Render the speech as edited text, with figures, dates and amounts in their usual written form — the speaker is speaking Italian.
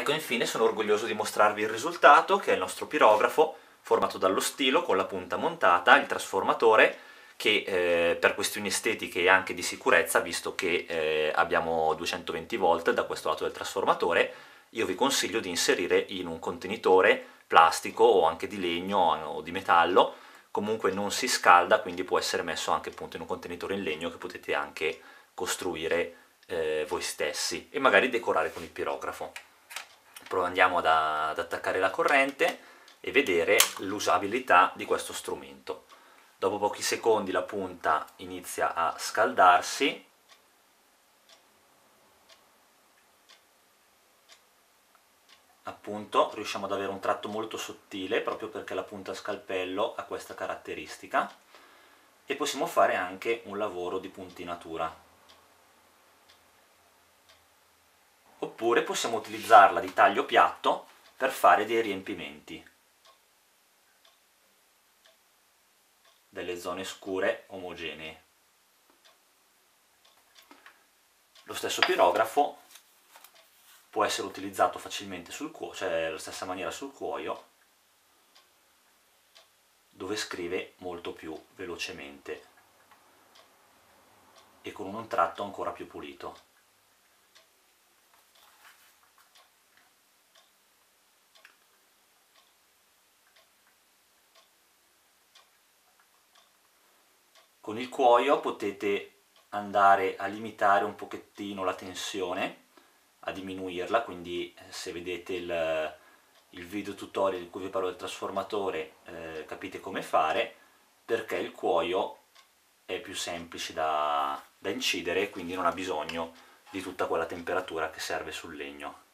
Ecco, infine sono orgoglioso di mostrarvi il risultato, che è il nostro pirografo formato dallo stilo con la punta montata, il trasformatore, che per questioni estetiche e anche di sicurezza, visto che abbiamo 220 volt da questo lato del trasformatore, io vi consiglio di inserire in un contenitore plastico o anche di legno o di metallo. Comunque non si scalda, quindi può essere messo anche appunto in un contenitore in legno che potete anche costruire voi stessi e magari decorare con il pirografo. Andiamo ad attaccare la corrente e vedere l'usabilità di questo strumento. Dopo pochi secondi la punta inizia a scaldarsi, appunto riusciamo ad avere un tratto molto sottile proprio perché la punta a scalpello ha questa caratteristica, e possiamo fare anche un lavoro di puntinatura. Oppure possiamo utilizzarla di taglio piatto per fare dei riempimenti, delle zone scure omogenee. Lo stesso pirografo può essere utilizzato facilmente sul cuoio, cioè alla stessa maniera sul cuoio, dove scrive molto più velocemente e con un tratto ancora più pulito. Con il cuoio potete andare a limitare un pochettino la tensione, a diminuirla, quindi se vedete il video tutorial in cui vi parlo del trasformatore capite come fare, perché il cuoio è più semplice da incidere, quindi non ha bisogno di tutta quella temperatura che serve sul legno.